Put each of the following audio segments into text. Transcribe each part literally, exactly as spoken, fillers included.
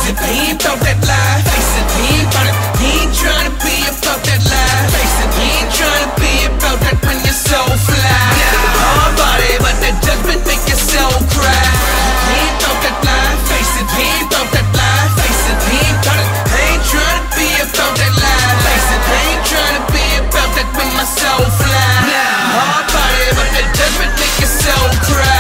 it, he ain't about that life. Face it, he ain't about it, he ain't tryna be about that life. Face it, he ain't tryna be about that when you're so fly. Hard body, but that judgment make you so cry. He ain't about that life. Face it, he ain't about that life. Face it, he ain't about it, I ain't tryna be about that life. Face it, I ain't tryna be about that when my soul fly. Hard body, but that judgment make you so cry.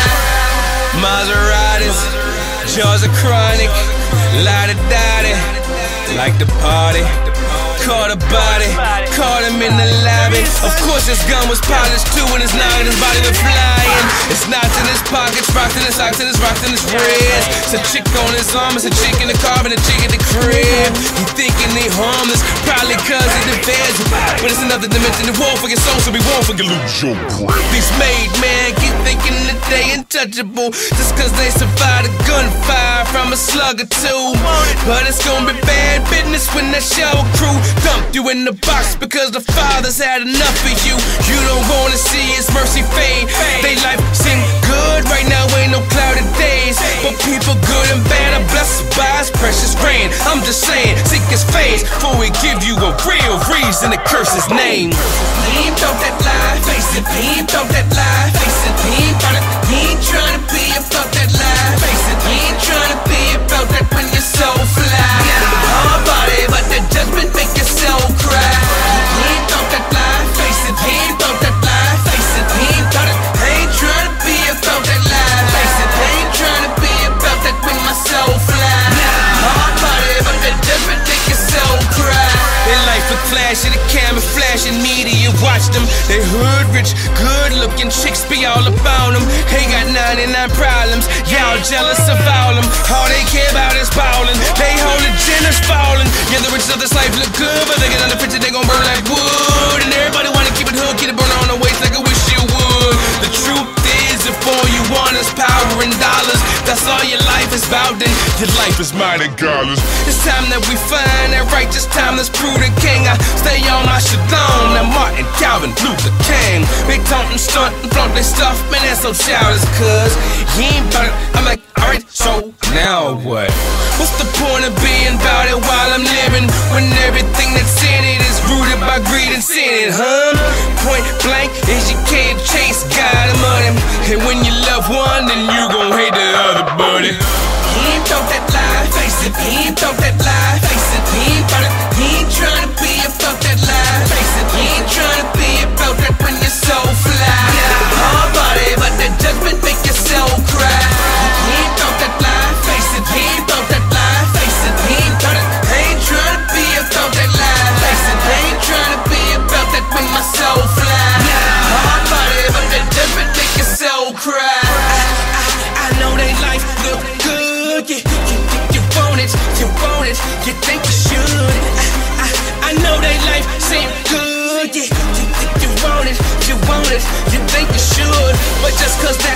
Maseratis, jaws are chronic, la-da-da-da, like the party. Caught a body, caught him in the lobby. Of course his gun was polished too, and his noggin, his body was flying. It's knots in his pockets, rocks in his socks, and his rocks in his wrist. It's a chick on his arm, it's a chick in the car, and a chick at the crib. He thinking they harmless, probably cause he the feds. But it's another dimension, they won't forget soul, so we won't forget lose your grip. These made men keep thinking that they untouchable, just cause they survived a gunfire from a slug or two. But it's gonna be bad business when that shower crew dumped you in the box because the fathers had enough of you. You don't wanna see his mercy fade. They life seem good right now, ain't no cloudy days. But people good and bad are blessed by his precious rain. I'm just saying, seek his face before we give you a real reason to curse his name. He ain't about that life, face it. He ain't about that life, face it. He ain't about it, he ain't tryna be about that life, face it. He ain't tryna be about that when you're so fly. Hard body, but that judgment make you so cry. He ain't about that life, face it. He ain't about that life, face it. He ain't about it, I ain't tryna be about that life, face it. I ain't tryna be about that when my soul fly. Hard body, but that judgment make you so cry. Their life a clash of the camouflage and media watch them. They hood rich, good looking chicks be all about them. They got ninety-nine problems, y'all jealous of all them. All they care about is ballin', they hold agendas falling. Yeah, the rich of this life look good, but they get on the picture, they gon' burn like wood. And everybody wanna keep it hood, keep it burn on the waist like I wish you would. The truth is, if all you want is power and dollars, that's all your life is about, then your life is mine regardless. It's time that we find that righteous time that's prudent king. I stay on my shalom, now Martin, Calvin, Luther King. They taunt and stunt and flaunt their stuff, man, that's so childish, cause he ain't about it. I'm like, alright, so now what? What's the point of being about it while I'm living, when everything that's in it is rooted by greed and sin, huh? Point blank, educated, chase, God and money. And when you love one, then you gon' hate the other, buddy. He ain't about that life, face it. He ain't about that life, face it. He ain't about it, he ain't tryna be about that life, face it. He ain't tryna be about that when you're so fly. Hard body, but that judgment make you so cry. He ain't about that life, face it. He ain't about that life, face it. He ain't about it, I ain't tryna be about that life, face it. I ain't tryna be about that when my soul fly. Hard body, but that judgment make you so cry. I, I, I know they life look good, yeah, you, you, you want it, you want it, you think you should. I, I, I know they life seem good, yeah, you, you, you want it, you want it, you think you should. But just cause that